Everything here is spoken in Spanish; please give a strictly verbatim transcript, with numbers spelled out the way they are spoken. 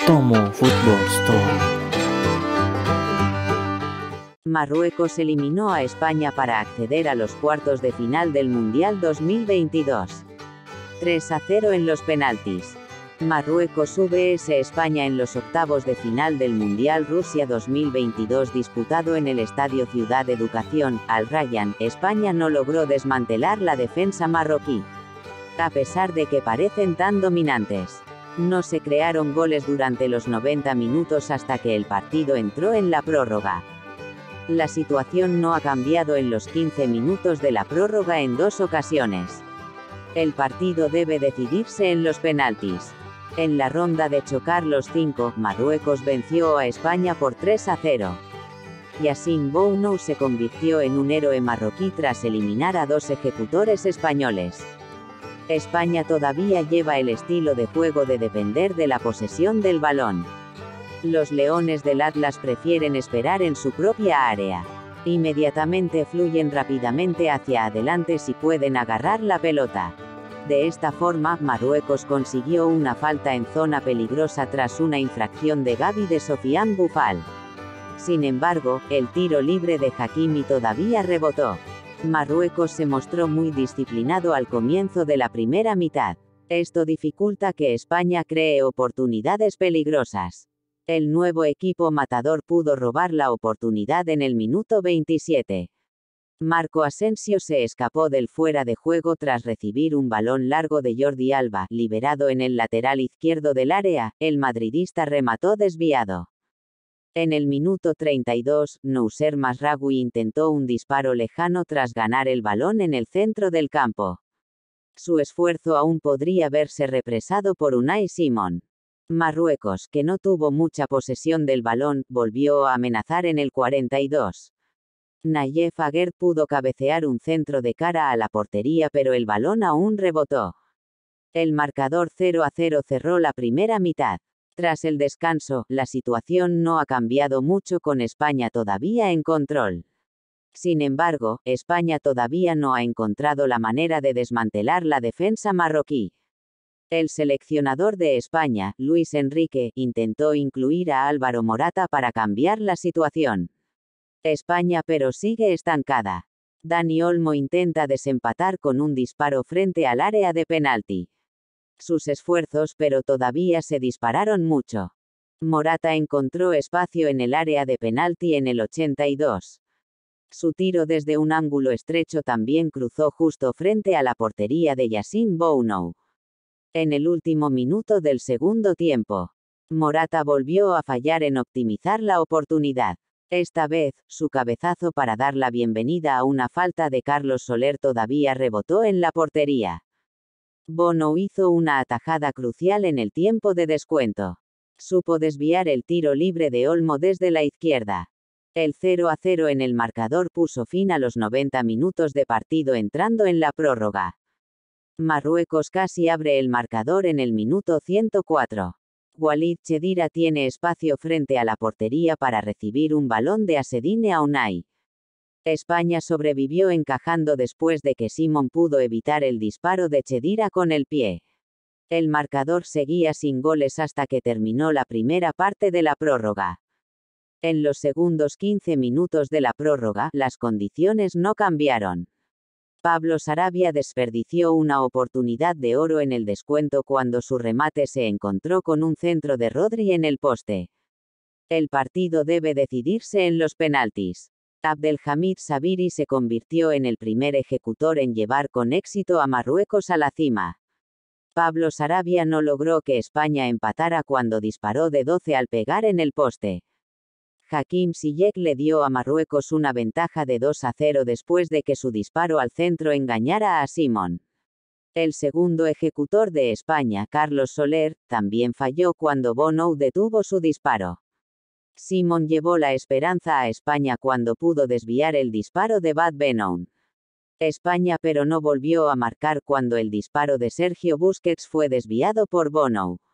Tomo Football Story. Marruecos eliminó a España para acceder a los cuartos de final del Mundial dos mil veintidós. tres a cero en los penaltis. Marruecos vs España en los octavos de final del Mundial Rusia dos mil veintidós disputado en el Estadio Ciudad Educación, Al Rayyan. España no logró desmantelar la defensa marroquí. A pesar de que parecen tan dominantes, no se crearon goles durante los noventa minutos hasta que el partido entró en la prórroga. La situación no ha cambiado en los quince minutos de la prórroga en dos ocasiones. El partido debe decidirse en los penaltis. En la ronda de chocar los cinco, Marruecos venció a España por tres a cero. Yassine Bounou se convirtió en un héroe marroquí tras eliminar a dos ejecutores españoles. España todavía lleva el estilo de juego de depender de la posesión del balón. Los leones del Atlas prefieren esperar en su propia área. Inmediatamente fluyen rápidamente hacia adelante si pueden agarrar la pelota. De esta forma, Marruecos consiguió una falta en zona peligrosa tras una infracción de Gaby de Sofiane Boufal. Sin embargo, el tiro libre de Hakimi todavía rebotó. Marruecos se mostró muy disciplinado al comienzo de la primera mitad. Esto dificulta que España cree oportunidades peligrosas. El nuevo equipo matador pudo robar la oportunidad en el minuto veintisiete. Marco Asensio se escapó del fuera de juego tras recibir un balón largo de Jordi Alba, liberado en el lateral izquierdo del área. El madridista remató desviado. En el minuto treinta y dos, Noussair Mazraoui intentó un disparo lejano tras ganar el balón en el centro del campo. Su esfuerzo aún podría verse represado por Unai Simon. Marruecos, que no tuvo mucha posesión del balón, volvió a amenazar en el cuarenta y dos. Nayef Aguerd pudo cabecear un centro de cara a la portería, pero el balón aún rebotó. El marcador cero a cero cerró la primera mitad. Tras el descanso, la situación no ha cambiado mucho con España todavía en control. Sin embargo, España todavía no ha encontrado la manera de desmantelar la defensa marroquí. El seleccionador de España, Luis Enrique, intentó incluir a Álvaro Morata para cambiar la situación. España pero sigue estancada. Dani Olmo intenta desempatar con un disparo frente al área de penalti. Sus esfuerzos pero todavía se dispararon mucho. Morata encontró espacio en el área de penalti en el ochenta y dos. Su tiro desde un ángulo estrecho también cruzó justo frente a la portería de Yassine Bounou. En el último minuto del segundo tiempo, Morata volvió a fallar en optimizar la oportunidad. Esta vez, su cabezazo para dar la bienvenida a una falta de Carlos Soler todavía rebotó en la portería. Bono hizo una atajada crucial en el tiempo de descuento. Supo desviar el tiro libre de Olmo desde la izquierda. El cero a cero en el marcador puso fin a los noventa minutos de partido entrando en la prórroga. Marruecos casi abre el marcador en el minuto ciento cuatro. Walid Chedira tiene espacio frente a la portería para recibir un balón de Azzedine Aunai. España sobrevivió encajando después de que Simon pudo evitar el disparo de Chedira con el pie. El marcador seguía sin goles hasta que terminó la primera parte de la prórroga. En los segundos quince minutos de la prórroga, las condiciones no cambiaron. Pablo Sarabia desperdició una oportunidad de oro en el descuento cuando su remate se encontró con un centro de Rodri en el poste. El partido debe decidirse en los penaltis. Abdelhamid Sabiri se convirtió en el primer ejecutor en llevar con éxito a Marruecos a la cima. Pablo Sarabia no logró que España empatara cuando disparó de doce al pegar en el poste. Hakim Ziyech le dio a Marruecos una ventaja de dos a cero después de que su disparo al centro engañara a Simon. El segundo ejecutor de España, Carlos Soler, también falló cuando Bono detuvo su disparo. Simon llevó la esperanza a España cuando pudo desviar el disparo de Bad Benoun. España pero no volvió a marcar cuando el disparo de Sergio Busquets fue desviado por Bono.